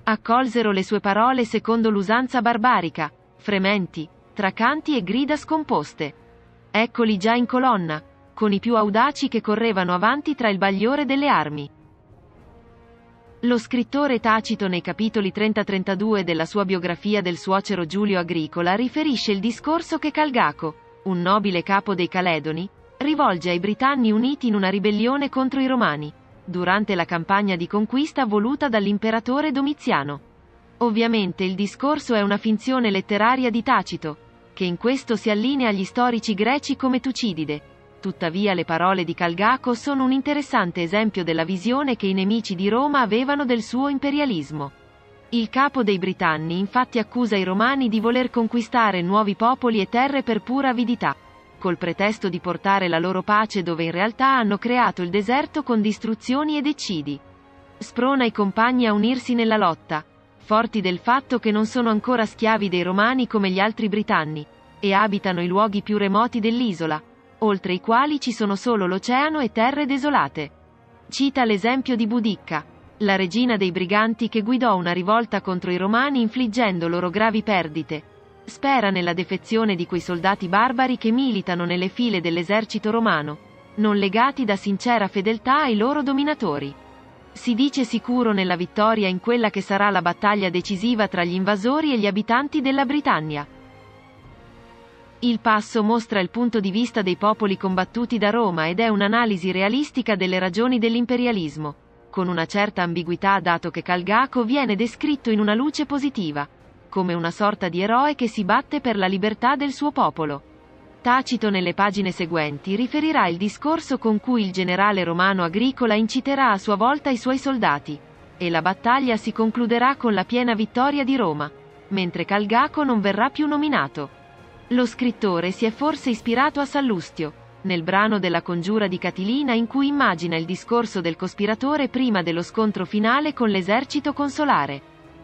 Accolsero le sue parole secondo l'usanza barbarica, frementi, tra canti e grida scomposte. Eccoli già in colonna, con i più audaci che correvano avanti tra il bagliore delle armi. Lo scrittore Tacito nei capitoli 30-32 della sua biografia del suocero Giulio Agricola riferisce il discorso che Calgaco, un nobile capo dei Caledoni, rivolge ai Britanni uniti in una ribellione contro i Romani, durante la campagna di conquista voluta dall'imperatore Domiziano. Ovviamente il discorso è una finzione letteraria di Tacito, che in questo si allinea agli storici greci come Tucidide. Tuttavia le parole di Calgaco sono un interessante esempio della visione che i nemici di Roma avevano del suo imperialismo. Il capo dei Britanni infatti accusa i Romani di voler conquistare nuovi popoli e terre per pura avidità, col pretesto di portare la loro pace dove in realtà hanno creato il deserto con distruzioni ed eccidi. Sprona i compagni a unirsi nella lotta, forti del fatto che non sono ancora schiavi dei Romani come gli altri Britanni, e abitano i luoghi più remoti dell'isola, oltre i quali ci sono solo l'oceano e terre desolate. Cita l'esempio di Boudicca, la regina dei briganti che guidò una rivolta contro i Romani infliggendo loro gravi perdite. Spera nella defezione di quei soldati barbari che militano nelle file dell'esercito romano, non legati da sincera fedeltà ai loro dominatori. Si dice sicuro nella vittoria in quella che sarà la battaglia decisiva tra gli invasori e gli abitanti della Britannia. Il passo mostra il punto di vista dei popoli combattuti da Roma ed è un'analisi realistica delle ragioni dell'imperialismo, con una certa ambiguità dato che Calgaco viene descritto in una luce positiva, come una sorta di eroe che si batte per la libertà del suo popolo. Tacito nelle pagine seguenti riferirà il discorso con cui il generale romano Agricola inciterà a sua volta i suoi soldati, e la battaglia si concluderà con la piena vittoria di Roma, mentre Calgaco non verrà più nominato. Lo scrittore si è forse ispirato a Sallustio, nel brano della congiura di Catilina in cui immagina il discorso del cospiratore prima dello scontro finale con l'esercito consolare.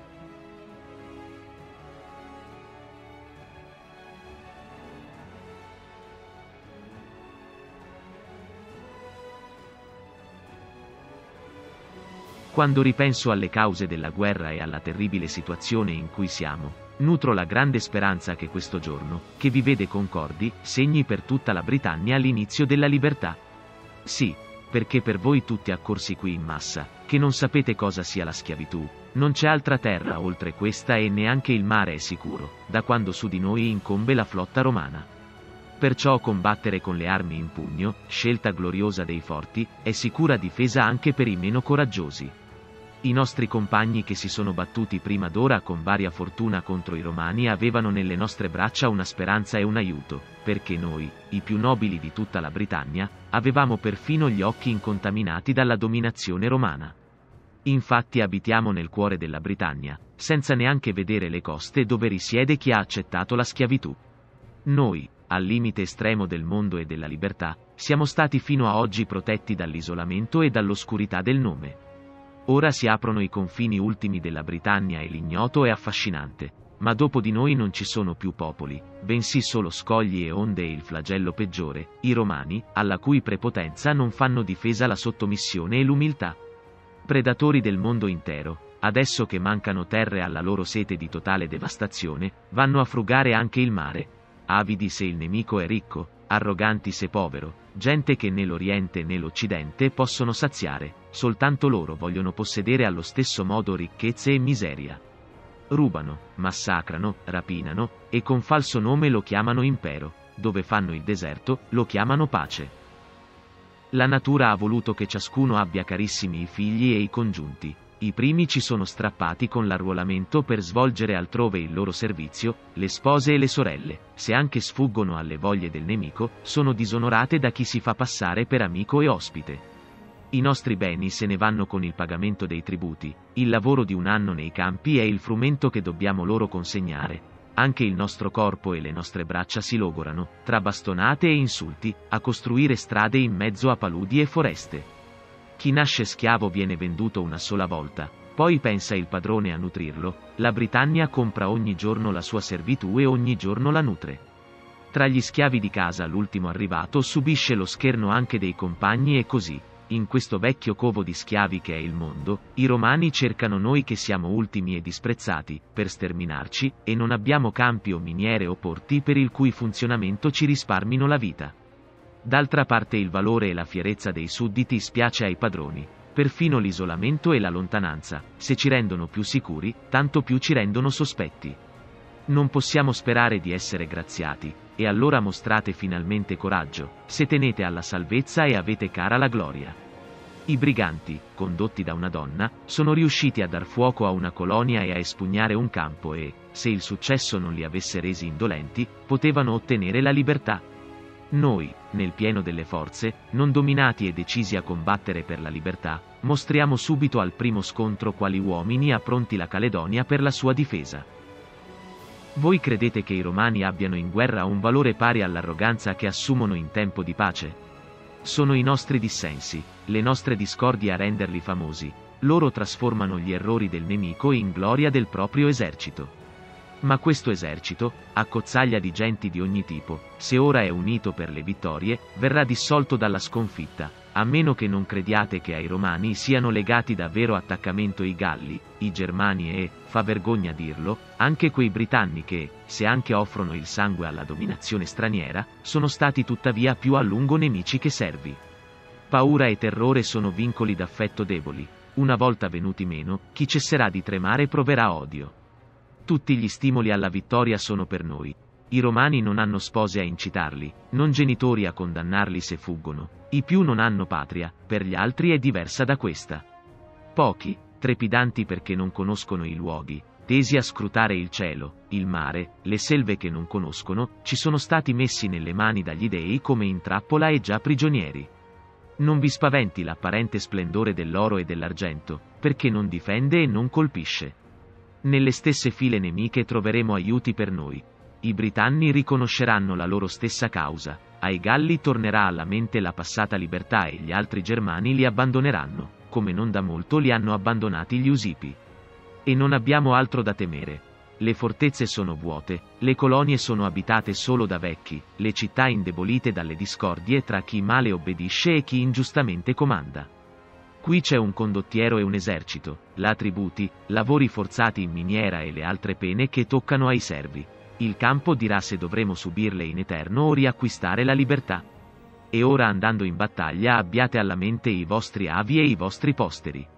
Quando ripenso alle cause della guerra e alla terribile situazione in cui siamo, nutro la grande speranza che questo giorno, che vi vede concordi, segni per tutta la Britannia l'inizio della libertà. Sì, perché per voi tutti accorsi qui in massa, che non sapete cosa sia la schiavitù, non c'è altra terra oltre questa e neanche il mare è sicuro, da quando su di noi incombe la flotta romana. Perciò combattere con le armi in pugno, scelta gloriosa dei forti, è sicura difesa anche per i meno coraggiosi. I nostri compagni che si sono battuti prima d'ora con varia fortuna contro i Romani avevano nelle nostre braccia una speranza e un aiuto, perché noi, i più nobili di tutta la Britannia, avevamo perfino gli occhi incontaminati dalla dominazione romana. Infatti abitiamo nel cuore della Britannia, senza neanche vedere le coste dove risiede chi ha accettato la schiavitù. Noi, al limite estremo del mondo e della libertà, siamo stati fino a oggi protetti dall'isolamento e dall'oscurità del nome. Ora si aprono i confini ultimi della Britannia e l'ignoto è affascinante, ma dopo di noi non ci sono più popoli, bensì solo scogli e onde e il flagello peggiore, i Romani, alla cui prepotenza non fanno difesa la sottomissione e l'umiltà. Predatori del mondo intero, adesso che mancano terre alla loro sete di totale devastazione, vanno a frugare anche il mare. Avidi se il nemico è ricco, arroganti se povero, gente che né l'Oriente né l'Occidente possono saziare, soltanto loro vogliono possedere allo stesso modo ricchezze e miseria. Rubano, massacrano, rapinano, e con falso nome lo chiamano impero, dove fanno il deserto, lo chiamano pace. La natura ha voluto che ciascuno abbia carissimi i figli e i congiunti. I primi ci sono strappati con l'arruolamento per svolgere altrove il loro servizio, le spose e le sorelle, se anche sfuggono alle voglie del nemico, sono disonorate da chi si fa passare per amico e ospite. I nostri beni se ne vanno con il pagamento dei tributi, il lavoro di un anno nei campi è il frumento che dobbiamo loro consegnare. Anche il nostro corpo e le nostre braccia si logorano, tra bastonate e insulti, a costruire strade in mezzo a paludi e foreste. Chi nasce schiavo viene venduto una sola volta, poi pensa il padrone a nutrirlo, la Britannia compra ogni giorno la sua servitù e ogni giorno la nutre. Tra gli schiavi di casa l'ultimo arrivato subisce lo scherno anche dei compagni e così, In questo vecchio covo di schiavi che è il mondo, i Romani cercano noi che siamo ultimi e disprezzati, per sterminarci, e non abbiamo campi o miniere o porti per il cui funzionamento ci risparmino la vita. D'altra parte il valore e la fierezza dei sudditi spiace ai padroni. Perfino l'isolamento e la lontananza, se ci rendono più sicuri, tanto più ci rendono sospetti. Non possiamo sperare di essere graziati, e allora mostrate finalmente coraggio, se tenete alla salvezza e avete cara la gloria. I briganti, condotti da una donna, sono riusciti a dar fuoco a una colonia e a espugnare un campo e, se il successo non li avesse resi indolenti, potevano ottenere la libertà. Noi, nel pieno delle forze, non dominati e decisi a combattere per la libertà, mostriamo subito al primo scontro quali uomini ha pronti la Caledonia per la sua difesa. Voi credete che i Romani abbiano in guerra un valore pari all'arroganza che assumono in tempo di pace? Sono i nostri dissensi, le nostre discordie a renderli famosi. Loro trasformano gli errori del nemico in gloria del proprio esercito. Ma questo esercito, accozzaglia di genti di ogni tipo, se ora è unito per le vittorie, verrà dissolto dalla sconfitta, a meno che non crediate che ai Romani siano legati da vero attaccamento i Galli, i Germani e, fa vergogna dirlo, anche quei Britanni che, se anche offrono il sangue alla dominazione straniera, sono stati tuttavia più a lungo nemici che servi. Paura e terrore sono vincoli d'affetto deboli. Una volta venuti meno, chi cesserà di tremare proverà odio. Tutti gli stimoli alla vittoria sono per noi. I Romani non hanno spose a incitarli, non genitori a condannarli se fuggono. I più non hanno patria, per gli altri è diversa da questa. Pochi, trepidanti perché non conoscono i luoghi, tesi a scrutare il cielo, il mare, le selve che non conoscono, ci sono stati messi nelle mani dagli dei come in trappola e già prigionieri. Non vi spaventi l'apparente splendore dell'oro e dell'argento, perché non difende e non colpisce. Nelle stesse file nemiche troveremo aiuti per noi. I Britanni riconosceranno la loro stessa causa, ai Galli tornerà alla mente la passata libertà e gli altri Germani li abbandoneranno, come non da molto li hanno abbandonati gli Usipi. E non abbiamo altro da temere. Le fortezze sono vuote, le colonie sono abitate solo da vecchi, le città indebolite dalle discordie tra chi male obbedisce e chi ingiustamente comanda. Qui c'è un condottiero e un esercito, la tributi, lavori forzati in miniera e le altre pene che toccano ai servi. Il campo dirà se dovremo subirle in eterno o riacquistare la libertà. E ora andando in battaglia abbiate alla mente i vostri avi e i vostri posteri.